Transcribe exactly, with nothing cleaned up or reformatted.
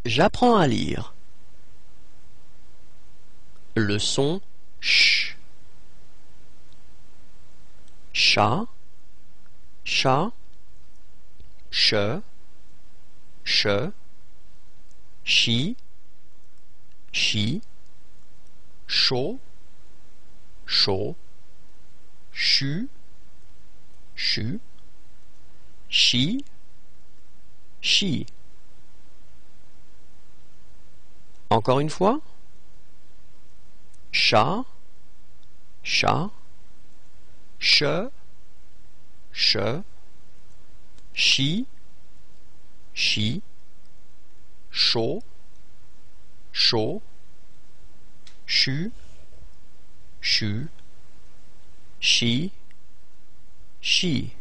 J'apprends à lire. Le son ch. Chat, chat, che, che, chi, chi, chaud, chaud, chu, chu, chi, chi. Encore une fois. Chat, chat, che, che, chi, chi, chaud, chaud, chu, chu, chi, chi.